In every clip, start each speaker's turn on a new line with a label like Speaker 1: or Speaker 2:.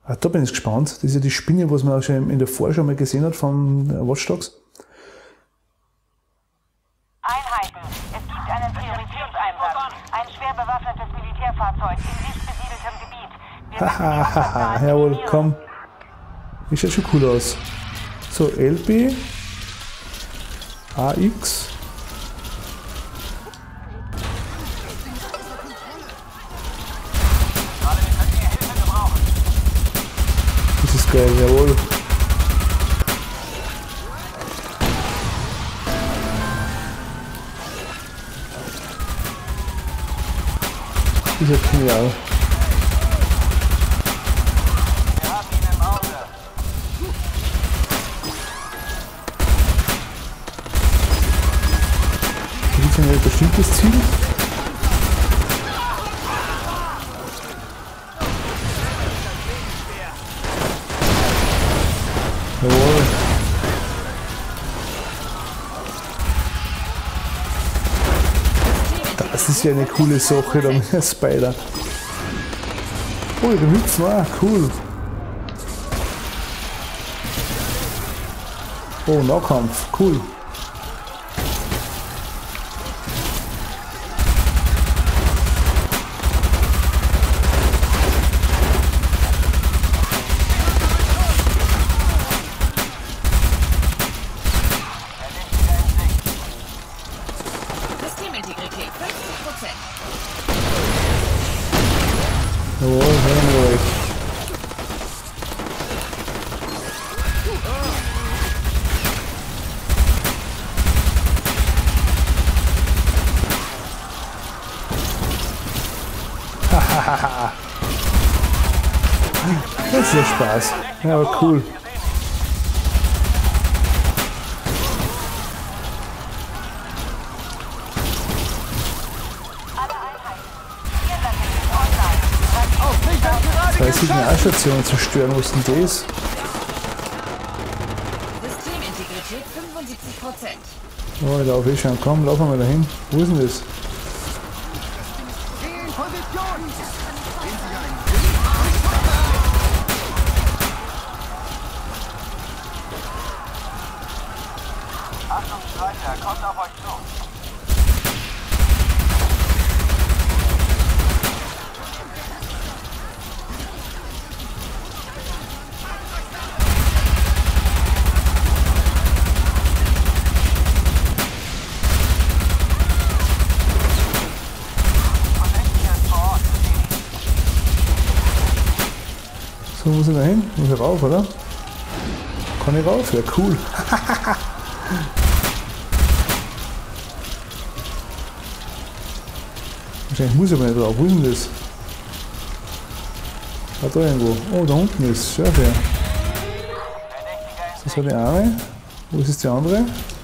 Speaker 1: Ah, da bin ich gespannt. Das ist ja die Spinne, was man auch schon in der Vorschau mal gesehen hat von Watch Dogs.
Speaker 2: Einheiten, es gibt einen Priorisierungseinsatz. Ein schwer bewaffnetes Militärfahrzeug in nicht besiedeltem Gebiet. Wir müssen die Opferzahlen
Speaker 1: Jawohl,
Speaker 2: minimieren.
Speaker 1: komm. Das schaut schon cool aus. So, LB. AX. Das ist geil, jawohl. Das ist ja genial.
Speaker 2: Wir haben ihn im Auge.
Speaker 1: Gibt es ein bestimmtes Ziel? Jawohl. Das ist ja eine coole Sache, da mit der Spider. Oh, der Mützen auch, cool. Oh, Nahkampf, cool.
Speaker 3: Systemintegrität 50%.
Speaker 1: Jawohl, hören wir euch. Hahaha. Das ist ja Spaß. Ja, aber cool. Zwei Signalstationen zerstören, was ist denn das?
Speaker 3: Systemintegrität 75%.
Speaker 1: Oh, ich laufe eh schon. Komm, laufen wir mal dahin. Wo ist denn das?
Speaker 2: Achtung, Streicher, kommt auf euch zu.
Speaker 1: So, muss ich da hin? Muss ich rauf, oder? Kann ich rauf? Ja, cool. Wahrscheinlich muss ich aber nicht drauf. Wo ist denn das? Ah, da irgendwo. Oh, da unten ist. Schau her. Das war die eine. Wo ist jetzt die andere?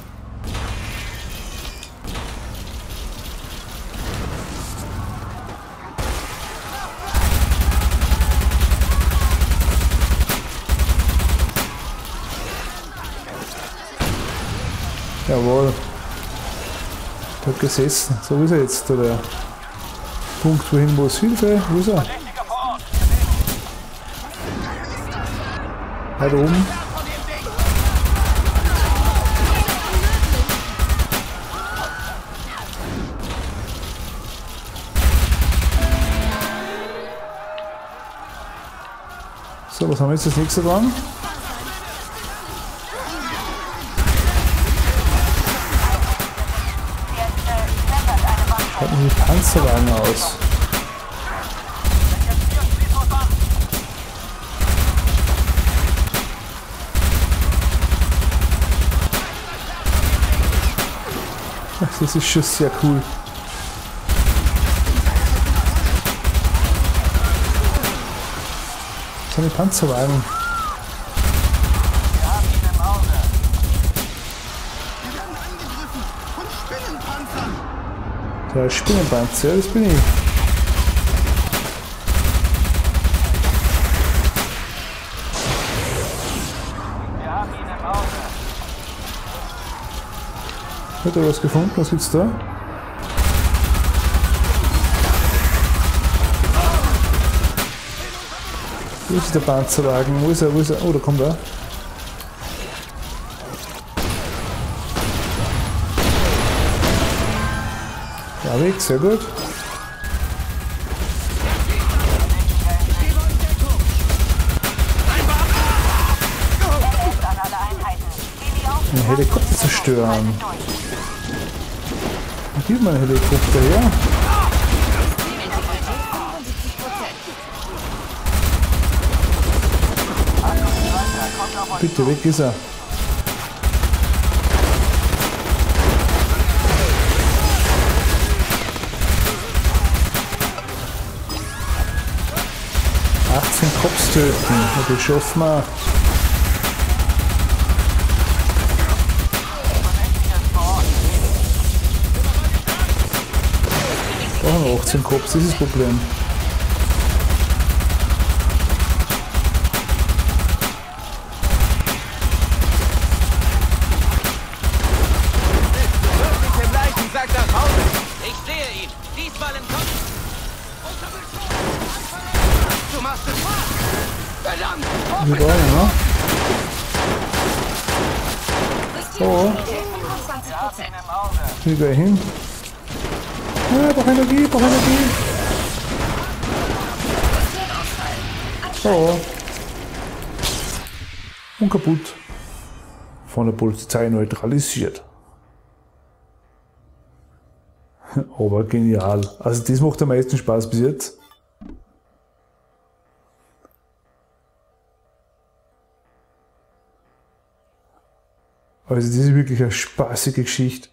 Speaker 1: Jawohl. Der hat gesessen. So ist er jetzt, der Punkt, wohin muss. Hilfe, wo ist er? Da oben. So, was haben wir jetzt das nächste dran? Schaut mir die Panzerwagen aus. Ach, das ist schon sehr cool. So eine Panzerwagen.
Speaker 2: Wir haben ihn im Auge.
Speaker 4: Wir werden angegriffen von Spinnenpanzern.
Speaker 1: Der Spinnenpanzer, das bin ich.
Speaker 2: Wir haben ihn im Auge.
Speaker 1: Hat er was gefunden? Was gibt's da? Wo ist der Panzerwagen? Wo ist er? Wo ist er? Oh, da kommt er. Ja, weg, sehr gut. Ein Helikopter zerstören. Gib mal einen Helikopter her. Bitte, weg ist er. Cops töten. Okay, schaffen wir. Brauchen wir 18 Cops, das ist das Problem.
Speaker 5: Ich sehe ihn. Diesmal im Kopf. Du machst es wahr. Verdammt.
Speaker 1: Wie war er, ne? Oh. Wie gehe ich hin? Ah, brauch Energie, brauch Energie. Oh. Und kaputt. Von der Polizei neutralisiert. Aber genial. Also das macht am meisten Spaß bis jetzt. Also das ist wirklich eine spaßige Geschichte.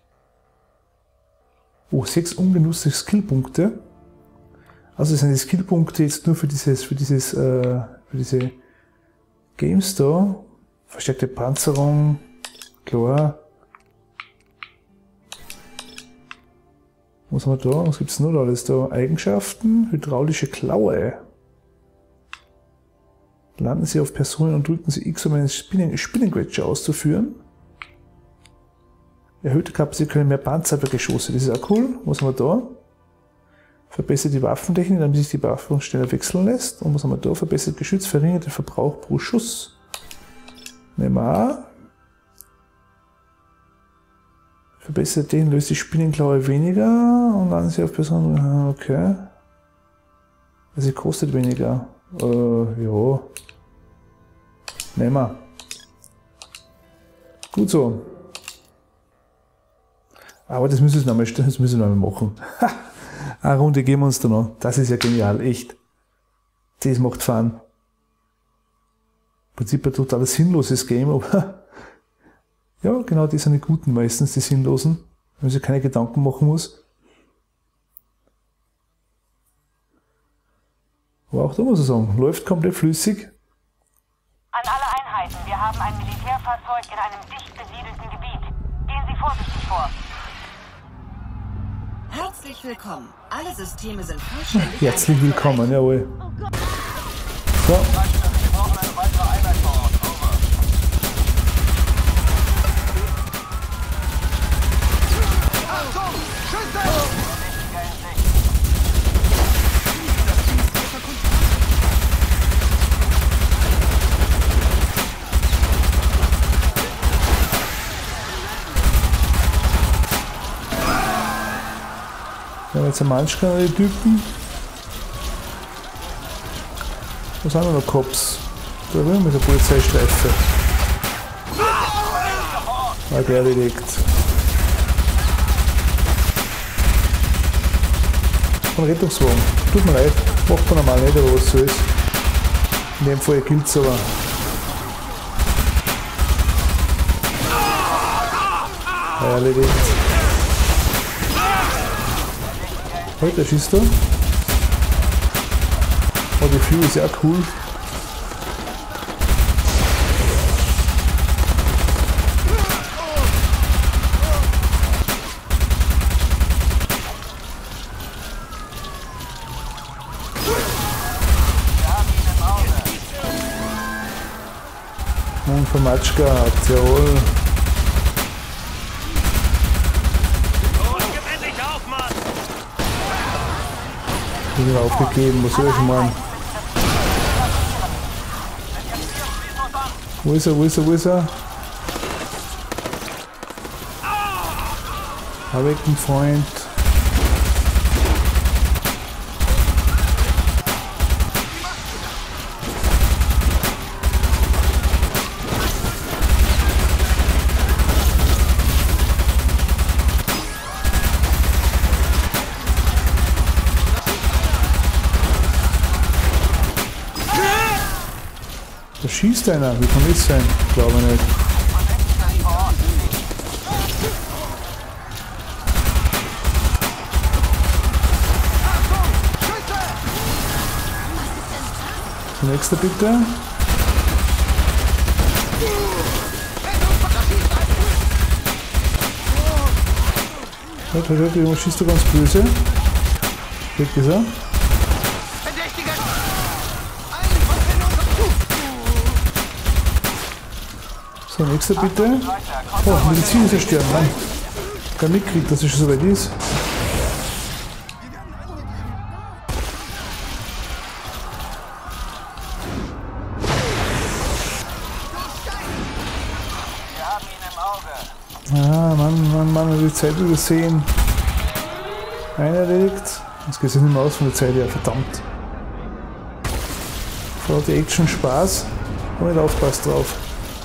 Speaker 1: Oh, 6 ungenutzte Skillpunkte. Also sind die Skillpunkte jetzt nur für diese Games da. Verstärkte Panzerung, klar. Was haben wir da? Was gibt es noch da alles da? Eigenschaften, hydraulische Klaue. Landen Sie auf Personen und drücken Sie X, um einen Spinnenquetscher auszuführen. Erhöhte Kapazität können mehr Panzergeschosse, das ist auch cool. Was haben wir da? Verbessert die Waffentechnik, damit sich die Waffe schneller wechseln lässt. Und was haben wir da? Verbessert Geschütz, verringert den Verbrauch pro Schuss. Nehmen wir auch. Verbessert den, löst die Spinnenklaue weniger und landen Sie auf Personen. Okay. Also sie kostet weniger. Ja. Nehmen wir. Gut so. Aber das müssen wir noch mal machen. Eine Runde geben wir uns da noch. Das ist ja genial, echt. Das macht Fun. Im Prinzip ein total sinnloses Game, aber ja, genau, die sind die Guten meistens, die Sinnlosen, wenn man sich keine Gedanken machen muss. Aber auch da muss ich sagen, läuft komplett flüssig.
Speaker 2: An alle Einheiten, wir haben ein Militärfahrzeug in einem dicht besiedelten Gebiet. Gehen Sie vorsichtig vor.
Speaker 3: Herzlich willkommen. Alle Systeme sind vollständig.
Speaker 1: Herzlich willkommen, jawohl. So. Ja, jetzt haben wir Manschkan, die Typen. Was haben wir noch? Cops. Da haben wir mit der Polizeistreife. Mal erledigt. Ein Rettungswagen. Tut mir leid. Macht man normal nicht, aber was so ist. In dem Fall gilt es aber. Erledigt. Heute der schießt da. Oh, die Flügel ist ja cool. Und von Matschka hat jawohl. Ich bin aufgegeben, was soll ich meinen? Wo ist er, wo ist er, wo ist er? Hab ich einen Freund. Da schießt einer, wie kann das sein? Glaube ich nicht. Der nächste bitte. Hört, der Junge schießt da ganz böse. Weg ist er. So, nächster bitte. Oh, Medizin ist ersterben. Nein. Gar nicht mitkriegt, dass es schon so weit ist. Ah, Mann, die Zeit übersehen. Einer erledigt. Jetzt geht es nicht mehr aus von der Zeit her, verdammt. Vor die Action Spaß. Und nicht aufpasst drauf.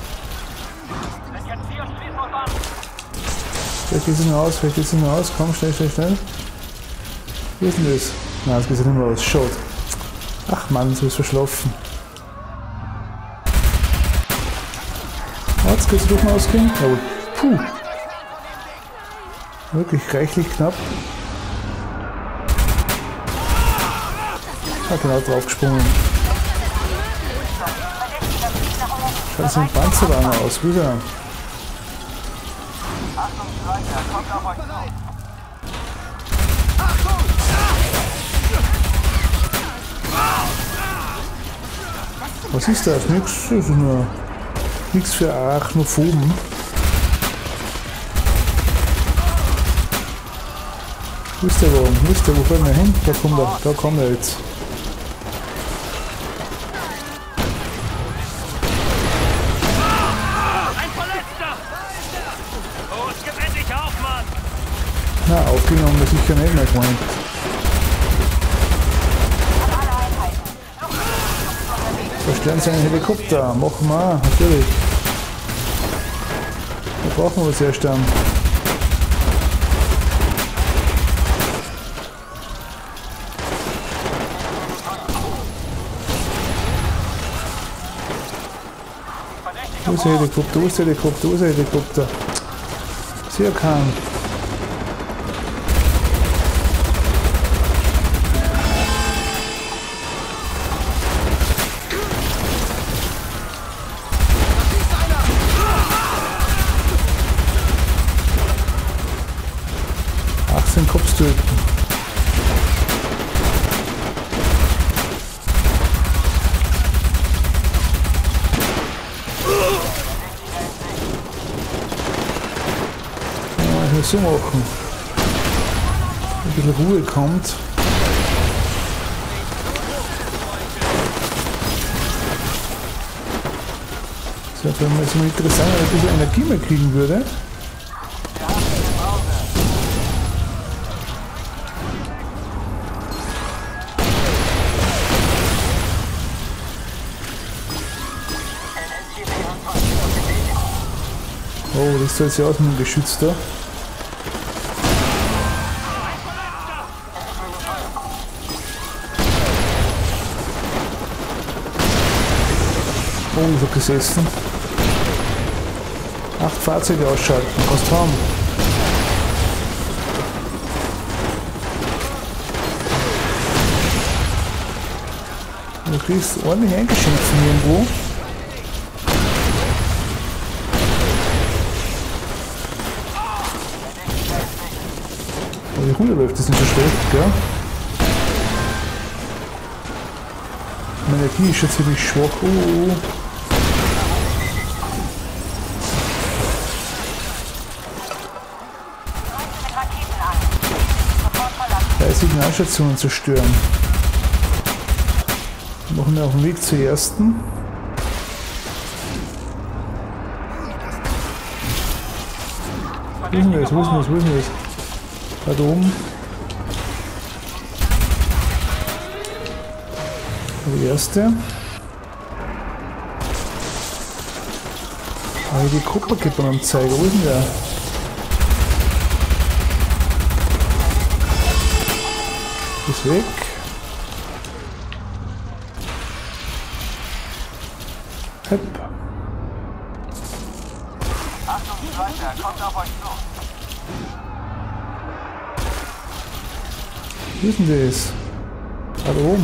Speaker 1: Vielleicht geht es nicht mehr aus, vielleicht geht es nicht mehr aus. Komm, schnell, schnell, schnell. Wie ist denn das? Nein, es geht nicht mehr aus. Schaut. Ach Mann, so ist verschlafen. Jetzt geht es doch mal ausgehen. Jawohl. Puh. Wirklich reichlich knapp. Ah, genau drauf gesprungen. Schaut so ein Panzerwagen aus, wieder. Was ist das? Nix, das ist nur nichts für Arachnophoben. Wo ist der Wagen? Wo ist der? Wo fährt er hin? Da kommt er. Da kommt er jetzt.
Speaker 5: Ein Verletzter! Oh, es gibt endlich auf, Mann!
Speaker 1: Na, aufgenommen ist sicher nicht, mein Freund. Zerstören Sie einen Helikopter. Machen wir, natürlich. Da brauchen wir was herstellen. Wo ist der Helikopter? Wo ist der Helikopter? Wo ist der Helikopter? Sehr kann. Kopf töten. Ja, ich will so machen. Ein bisschen Ruhe kommt. Das wäre mal so interessant, wenn ich ein bisschen Energie mehr kriegen würde. Oh, das soll jetzt ja aus mit dem Geschütz da. Oh, ich hab gesessen. 8 Fahrzeuge ausschalten, kannst haben. Du kriegst ordentlich eingeschenkt von irgendwo. Die Runde läuft das nicht so schlecht, gell? Meine Energie ist schon ziemlich schwach. Oh. 3 Signalstationen zerstören. Machen wir auf dem Weg zur ersten. Wo ist denn das? Wo ist denn das? Wo ist denn das? Da oben. Die erste. Ah, die Kupferkippenanzeige. Wo ist denn der? Ist weg. Hepp.
Speaker 5: Achtung, Striker, kommt auf euch zu.
Speaker 1: Wo ist denn das? Da oben.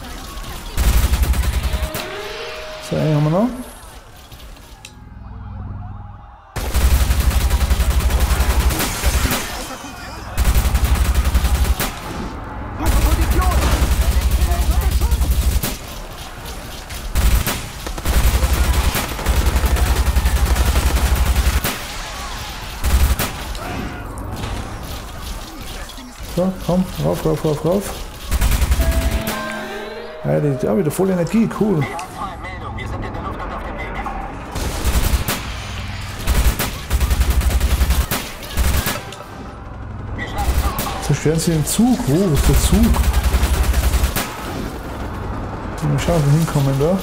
Speaker 1: So, einen haben wir noch. So, komm, rauf, rauf, rauf, rauf. Ja, die hat wieder voll Energie, cool.
Speaker 5: Meldung, wir sind in der Luft und auf dem Weg.
Speaker 1: Zerstören sie den Zug. Wo ist der Zug? Mal schauen, wo wir hinkommen da.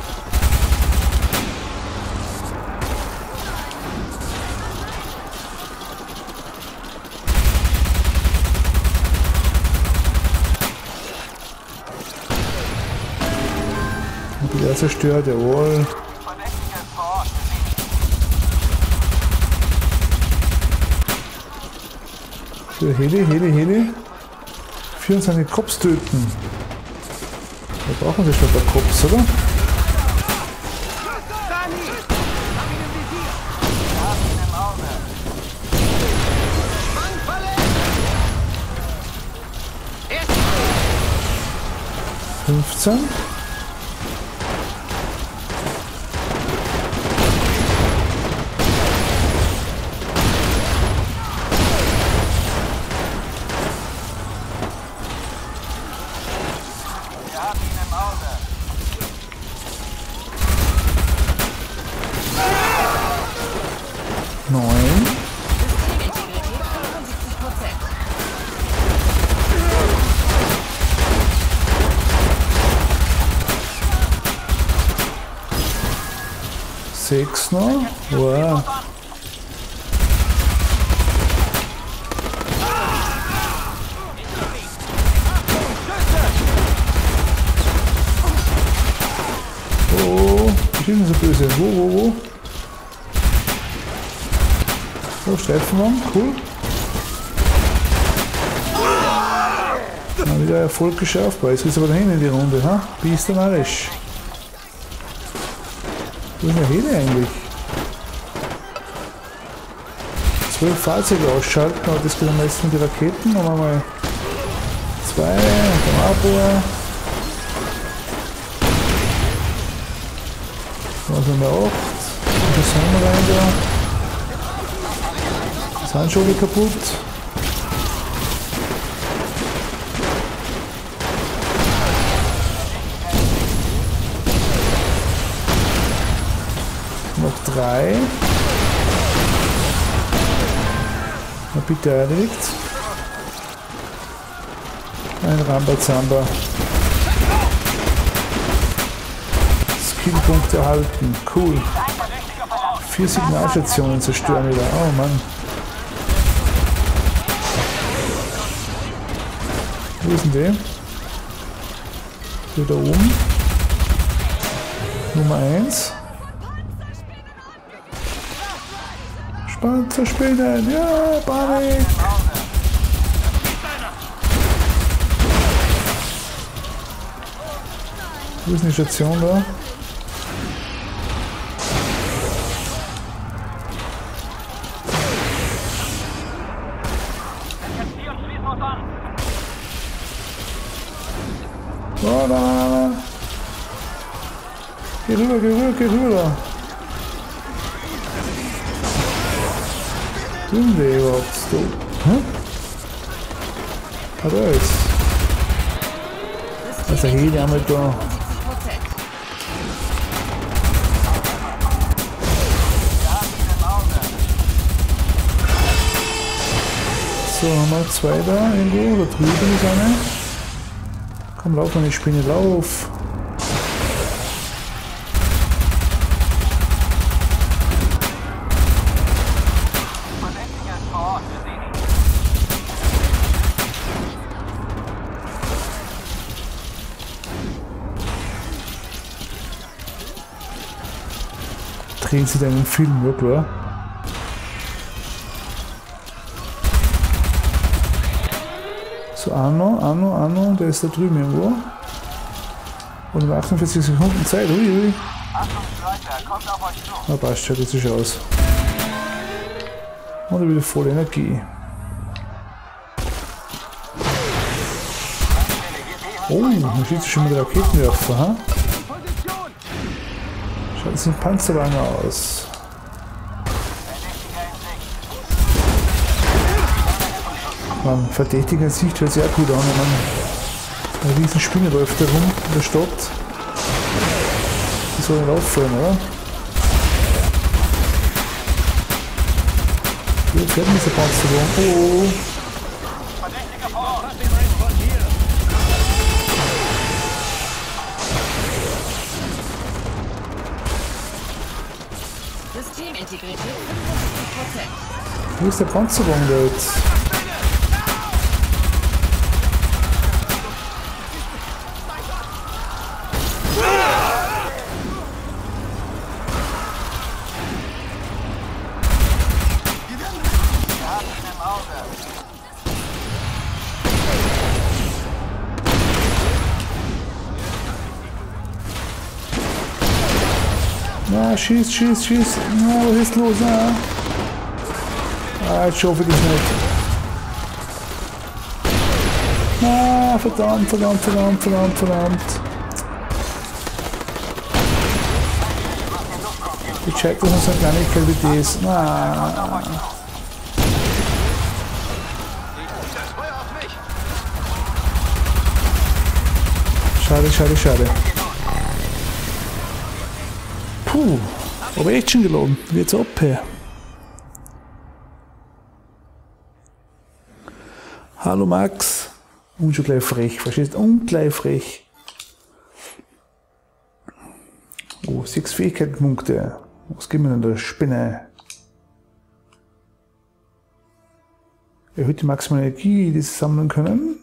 Speaker 1: Wieder zerstört, jawohl.
Speaker 5: Verdächtiges vor Ort.
Speaker 1: Für Heli. 24 Cops töten. Da brauchen wir schon ein paar Cops, oder?
Speaker 5: Im Auge.
Speaker 1: 15.
Speaker 5: Wir haben ihn im Auge.
Speaker 1: Neun.
Speaker 3: Systemintegrität 75%.
Speaker 1: Sechs noch. Wow. Oh, die sind so böse. Wo? So, Streifenwagen, cool. Na, wieder Erfolg geschafft. Jetzt geht's aber dahin in die Runde, ha? Biest und alles. Wo ist eine Heli eigentlich? 12 Fahrzeuge ausschalten, aber das geht am besten mit den Raketen. Dann haben wir 2 und dann Abwehr. Dann sind wir 8. Und das haben wir rein da. Das sind schon wieder kaputt. Noch 3. Na bitte erledigt. Ein Rambazamba. Skillpunkt erhalten. Cool. 4 Signalstationen zerstören wieder. Oh Mann. Wo ist denn der? Hier da oben. Nummer 1. Panzerspinnen, ja, Panik! Wo ist eine Station da? Oh, da. Geh rüber. Sind wir überhaupt so? Hm? Ah, da ist. Also Heli haben wir da. haben wir 2 da irgendwo. Da drüben ist eine. Komm, lauf meine Spinne, lauf. Drehen sie deinen Film, ja klar. So, Anno, der ist da drüben irgendwo. Und um 48 Sekunden Zeit, ui. Na passt schon, das ist aus. Und wieder volle Energie. Oh, da schießt schon mit Raketenwerfer, ha? Schaut das ein Panzerwagen aus. Man, verdächtiger Sicht hört sich auch gut an, wenn man eine riesen Spinne läuft herum in der Stadt. Die soll nicht auffallen, oder? Hier fährt dieser Panzerwagen. Oh!
Speaker 3: Systemintegrität 75%.
Speaker 1: Wo ist der Panzerwagen da jetzt? Na, schieß. Na, was ist los? Jetzt schaffe ich das nicht. Na, verdammt. Ich check, dass man so eine Kleinigkeit wie das. Na. Schade. Puh, aber echt schon geladen. Wie jetzt ab hier. Hallo Max. Und schon gleich frech, verstehst du? Und gleich frech. Oh, 6 Fähigkeitenpunkte. Was gibt mir denn der Spinne? Erhöht die maximale Energie, die sie sammeln können.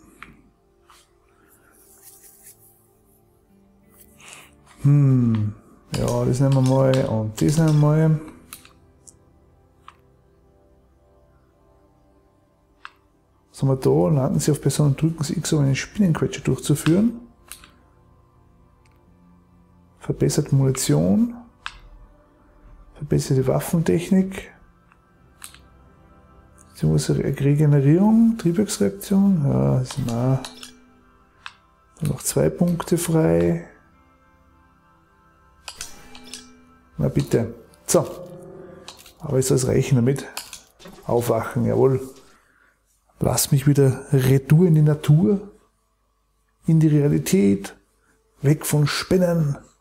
Speaker 1: Ja, das nehmen wir mal und das nehmen wir mal. Was haben wir da? Landen Sie auf Person und drücken Sie X, um einen Spinnenquetscher durchzuführen. Verbesserte Munition. Verbesserte Waffentechnik. Regenerierung, Triebwerksreaktion. Ja, das sind auch. Dann noch 2 Punkte frei. Na bitte. So. Aber ist das reichen damit? Aufwachen, jawohl. Lass mich wieder retour in die Natur, in die Realität, weg von Spinnen.